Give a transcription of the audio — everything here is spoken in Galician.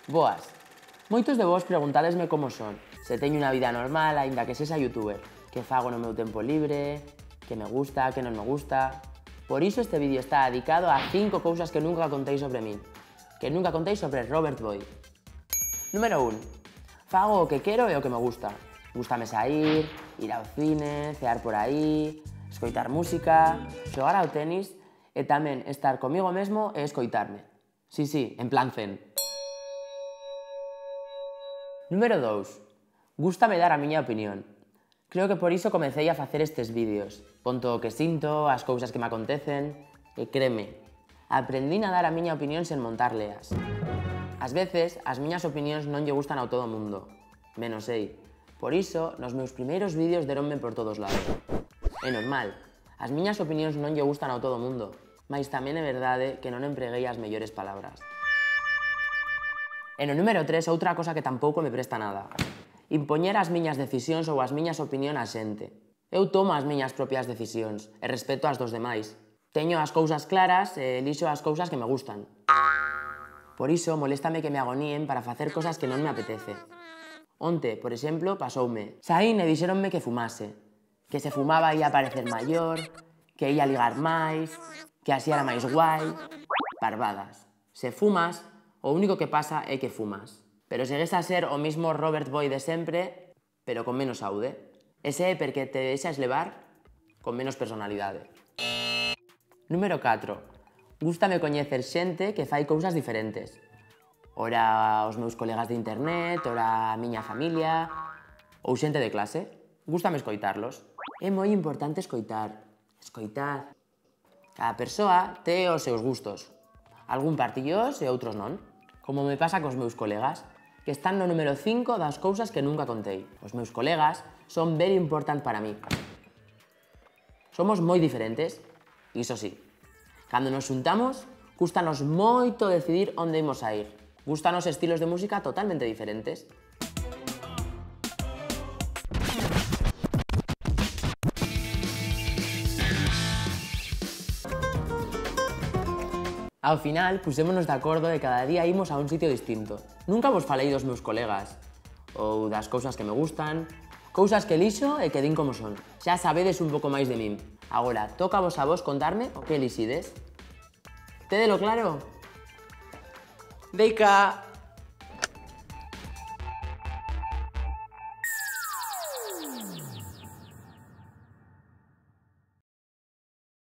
Boas. Moitos de vos preguntadesme como son, se teño unha vida normal, aínda que sexa youtuber, que fago no meu tempo libre, que me gusta, que non me gusta... Por iso este vídeo está dedicado a 5 cousas que nunca contei sobre min, que nunca contei sobre Robert Boyd. Número 1. Fago o que quero e o que me gusta. Gústame saír, ir ao cine, cear por aí, escoitar música, xogar ao tenis e tamén estar comigo mesmo e escoitarme. Sí, en plan zen. Número 2. Gústame dar a miña opinión. Creo que por iso comecei a facer estes vídeos. Conto o que sinto, as cousas que me acontecen, e créeme, aprendín a dar a miña opinión sen montar leas. Ás veces, as miñas opinións non lle gustan a todo o mundo, menos ei. Por iso, nos meus primeiros vídeos deronme por todos lados. É normal, as miñas opinións non lle gustan a todo o mundo, mais tamén é verdade que non empreguei as mellores palabras. E no número 3, outra cosa que tampouco me presta nada. Impoñer as miñas decisións ou as miñas opinións á xente. Eu tomo as miñas propias decisións e respeto as dos demais. Teño as cousas claras e elixo as cousas que me gustan. Por iso, moléstame que me agoníen para facer cosas que non me apetece. Onte, por exemplo, pasoume. Saín e dixéronme que fumase. Que se fumaba ia parecer maior, que ia ligar máis, que así era máis guai... Parvadas. Se fumas, o único que pasa é que fumas. Pero segues a ser o mismo Robert Boyd de sempre, pero con menos saúde. Ese é porque te deixas levar con menos personalidade. Número 4. Gústame coñecer xente que fai cousas diferentes. Ora os meus colegas de internet, ora a miña familia, ou xente de clase. Gústame escoitarlos. É moi importante escoitar. Escoitar. Cada persoa ten os seus gustos. Algún partillos e outros non. Como me pasa cos meus colegas, que están no número 5 das cousas que nunca contei. Os meus colegas son very important para mí. Somos moi diferentes, iso sí. Cando nos xuntamos, cústanos moito decidir onde imos a ir. Gústanos estilos de música totalmente diferentes. Ao final, pusémonos de acordo e cada día imos a un sitio distinto. Nunca vos falei dos meus colegas, ou das cousas que me gustan, cousas que elixo e que din como son. Xa sabedes un pouco máis de min. Agora, toca a vos contarme o que elixides. Tédelo claro? Deica!